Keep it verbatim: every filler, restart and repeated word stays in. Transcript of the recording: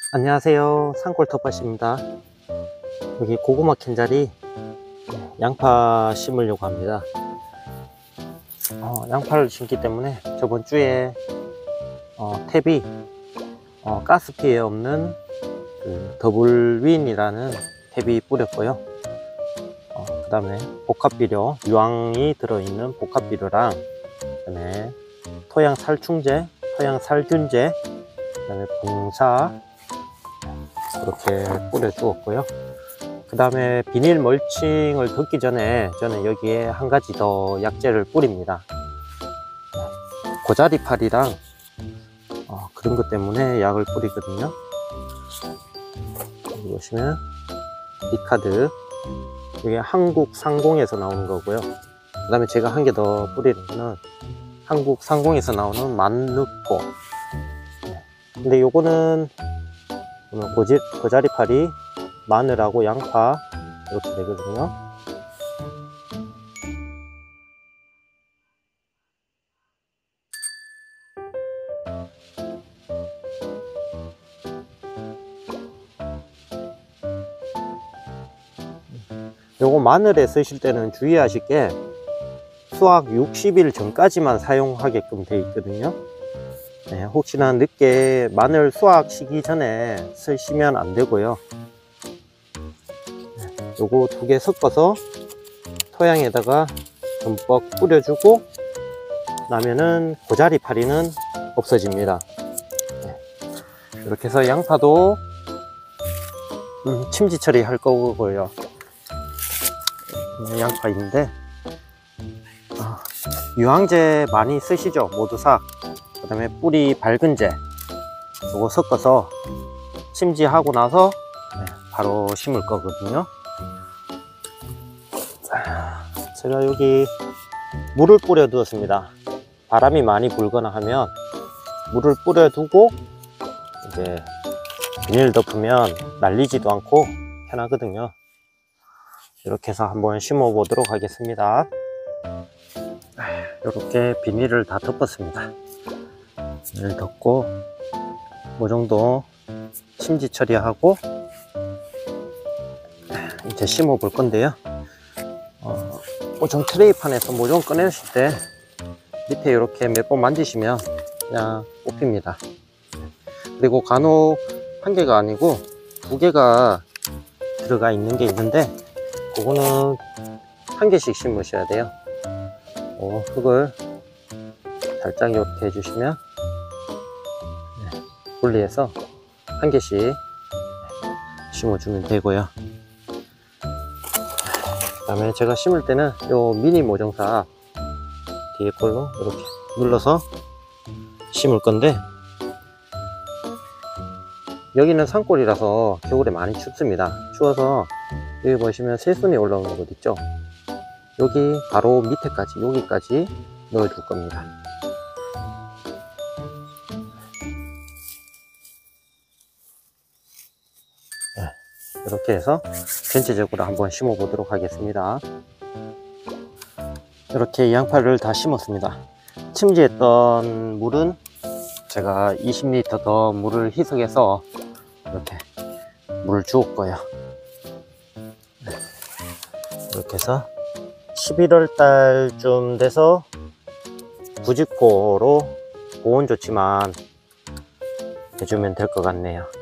안녕하세요, 산골 텃밭입니다. 여기 고구마 캔 자리 양파 심으려고 합니다. 어, 양파를 심기 때문에 저번 주에 어, 탭이 어, 가스 피해 없는 그 더블윈이라는 탭이 뿌렸고요. 어, 그 다음에 복합비료, 유황이 들어있는 복합비료랑 그 다음에 토양 살충제, 토양 살균제, 그 다음에 붕사 이렇게 뿌려 주었고요. 그 다음에 비닐 멀칭을 덮기 전에 저는 여기에 한 가지 더 약재를 뿌립니다. 고자리팔이랑 어, 그런 것 때문에 약을 뿌리거든요. 여기 보시면 이 카드, 이게 한국상공에서 나오는 거고요. 그 다음에 제가 한 개 더 뿌리는 거는 한국상공에서 나오는 만누포. 근데 요거는 고지, 고자리파리, 마늘하고 양파 이렇게 되거든요. 요거 마늘에 쓰실 때는 주의하실 게 수확 육십 일 전까지만 사용하게끔 되어 있거든요. 네, 혹시나 늦게 마늘 수확 시기 전에 쓰시면 안 되고요. 네, 요거 두 개 섞어서 토양에다가 듬뿍 뿌려주고 나면은 고자리파리는 없어집니다. 네, 이렇게 해서 양파도 음, 침지 처리 할 거고요. 양파인데 아, 유황제 많이 쓰시죠, 모두삭. 그 다음에 뿌리 밝은제 이거 섞어서 침지하고 나서 네, 바로 심을 거거든요. 제가 여기 물을 뿌려 두었습니다. 바람이 많이 불거나 하면 물을 뿌려 두고 이제 비닐 덮으면 날리지도 않고 편하거든요. 이렇게 해서 한번 심어 보도록 하겠습니다. 이렇게 비닐을 다 덮었습니다. 비닐 덮고 이 정도 침지 처리하고 이제 심어 볼 건데요. 어, 모종 트레이판에서 모종 꺼내실 때 밑에 이렇게 몇 번 만지시면 그냥 뽑힙니다. 그리고 간혹 한 개가 아니고 두 개가 들어가 있는 게 있는데 그거는 한 개씩 심으셔야 돼요. 어, 흙을 살짝 이렇게 해주시면 네, 분리해서 한 개씩 심어주면 되고요. 그 다음에 제가 심을 때는 요 미니 모종삽 뒤에 걸로 이렇게 눌러서 심을 건데 여기는 산골이라서 겨울에 많이 춥습니다. 추워서 여기 보시면 새순이 올라오는 곳 있죠? 여기 바로 밑에까지, 여기까지 넣어 줄 겁니다. 네, 이렇게 해서 전체적으로 한번 심어 보도록 하겠습니다. 이렇게 양파를 다 심었습니다. 침지했던 물은 제가 이십 리터 더 물을 희석해서 이렇게 물을 주었고요. 이렇게 해서 십일월 달쯤 돼서 부직포로 보온 조치만 해주면 될 것 같네요.